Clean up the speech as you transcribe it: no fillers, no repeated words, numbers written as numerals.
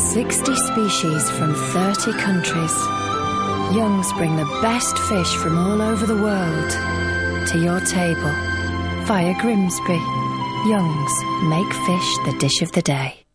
60 species from 30 countries. Young's bring the best fish from all over the world to your table via Grimsby. Young's make fish the dish of the day.